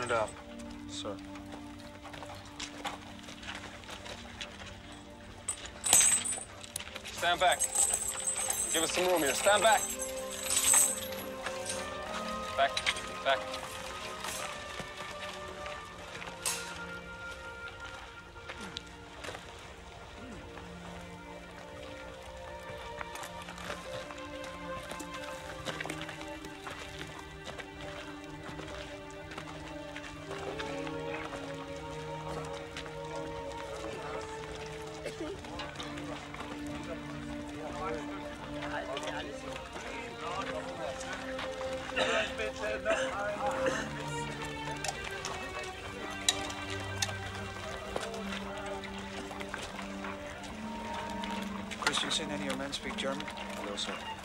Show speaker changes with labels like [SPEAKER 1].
[SPEAKER 1] it up. Sir.
[SPEAKER 2] Stand back. Give us some room here. Stand back. Back. Back.
[SPEAKER 3] Christensen, any of your men speak German?
[SPEAKER 1] No, sir.